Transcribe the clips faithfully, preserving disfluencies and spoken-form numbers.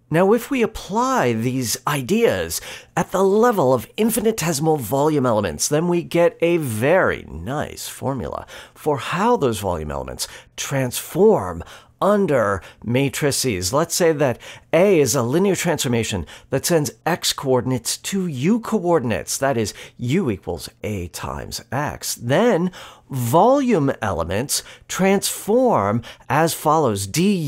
Now, if we apply these ideas at the level of infinitesimal volume elements, then we get a very nice formula for how those volume elements transform under matrices. Let's say that A is a linear transformation that sends x coordinates to u coordinates. That is, u equals A times x. Then volume elements transform as follows.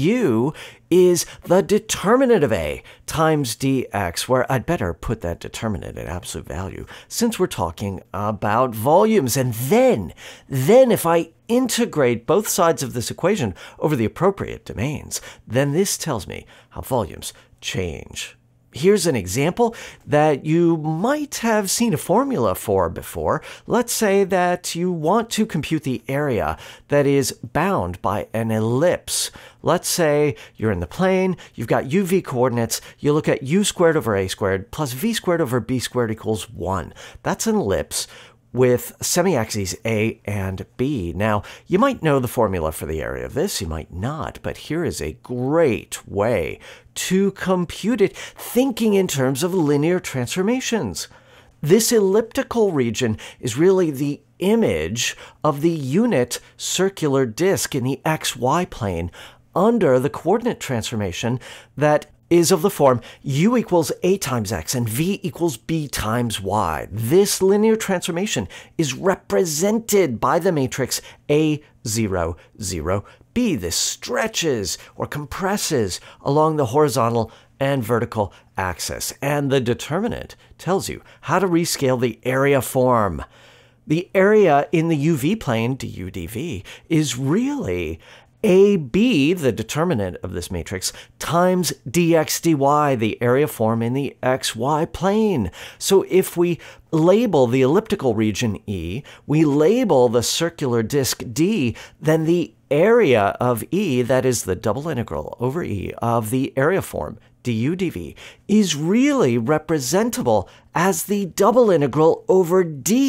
du is the determinant of A times dx, where I'd better put that determinant at absolute value since we're talking about volumes. And then, then if I integrate both sides of this equation over the appropriate domains, then this tells me how volumes change. Here's an example that you might have seen a formula for before. Let's say that you want to compute the area that is bound by an ellipse. Let's say you're in the plane, you've got uv coordinates, you look at u squared over a squared plus v squared over b squared equals one. That's an ellipse with semi-axes A and B. Now, you might know the formula for the area of this, you might not, but here is a great way to compute it, thinking in terms of linear transformations. This elliptical region is really the image of the unit circular disk in the xy plane under the coordinate transformation that is of the form u equals a times x and v equals b times y. This linear transformation is represented by the matrix A zero, zero, b. This stretches or compresses along the horizontal and vertical axis. And the determinant tells you how to rescale the area form. The area in the U V plane, du dv, is really A B, the determinant of this matrix, times dx dy, the area form in the xy plane. So if we label the elliptical region E, we label the circular disk D, then the area of E, that is the double integral over E of the area form, du dv, is really representable as the double integral over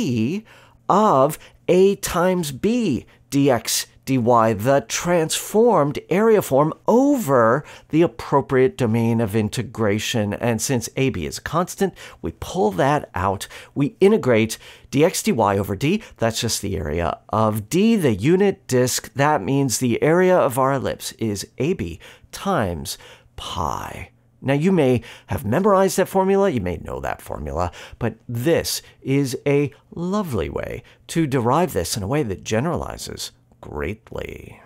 D of A times B dx dy, the transformed area form over the appropriate domain of integration. And since A B is a constant, we pull that out. We integrate dx dy over D. That's just the area of D, the unit disk. That means the area of our ellipse is A B times pi. Now, you may have memorized that formula, you may know that formula, but this is a lovely way to derive this in a way that generalizes greatly.